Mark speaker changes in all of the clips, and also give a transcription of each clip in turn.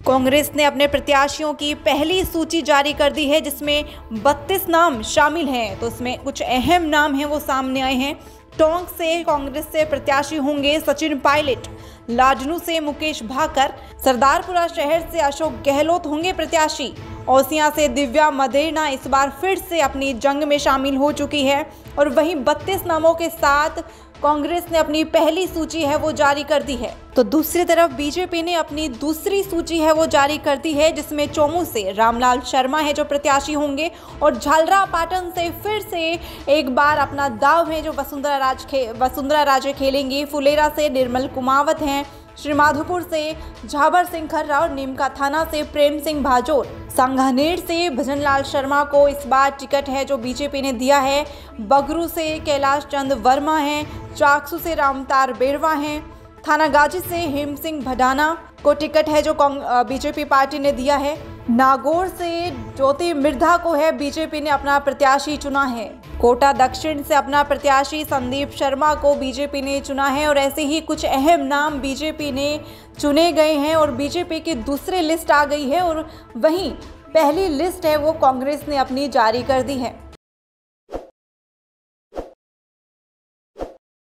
Speaker 1: कांग्रेस ने अपने प्रत्याशियों की पहली सूची जारी कर दी है, जिसमें 32 नाम शामिल हैं। तो इसमें कुछ अहम नाम हैं वो सामने आए हैं। टोंक से कांग्रेस से प्रत्याशी होंगे सचिन पायलट, लाडनू से मुकेश भाकर, सरदारपुरा शहर से अशोक गहलोत होंगे प्रत्याशी। ओसियां से दिव्या मदेरना इस बार फिर से अपनी जंग में शामिल हो चुकी है। और वहीं 32 नामों के साथ कांग्रेस ने अपनी पहली सूची है वो जारी कर दी है। तो दूसरी तरफ बीजेपी ने अपनी दूसरी सूची है वो जारी कर दी है, जिसमें चोमू से रामलाल शर्मा है जो प्रत्याशी होंगे और झालरापाटन से फिर से एक बार अपना दाव है जो वसुंधरा राजे खेलेंगी। फुलेरा से निर्मल कुमावत हैं, श्रीमाधोपुर से झाबर सिंह खर्रा और नीमका थाना से प्रेम सिंह भाजोर, सांगानेर से भजनलाल शर्मा को इस बार टिकट है जो बीजेपी ने दिया है। बगरू से कैलाश चंद वर्मा हैं, चाकसू से रामतार बेरवा हैं, थानागाजी से हेम सिंह भडाना को टिकट है जो बीजेपी पार्टी ने दिया है। नागौर से ज्योति मिर्धा को है बीजेपी ने अपना प्रत्याशी चुना है। कोटा दक्षिण से अपना प्रत्याशी संदीप शर्मा को बीजेपी ने चुना है। और ऐसे ही कुछ अहम नाम बीजेपी ने चुने गए हैं और बीजेपी की दूसरी लिस्ट आ गई है और वहीं पहली लिस्ट है वो कांग्रेस ने अपनी जारी कर दी है।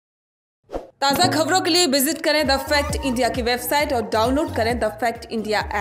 Speaker 2: ताज़ा खबरों के लिए विजिट करें द फैक्ट इंडिया की वेबसाइट और डाउनलोड करें द फैक्ट इंडिया ऐप।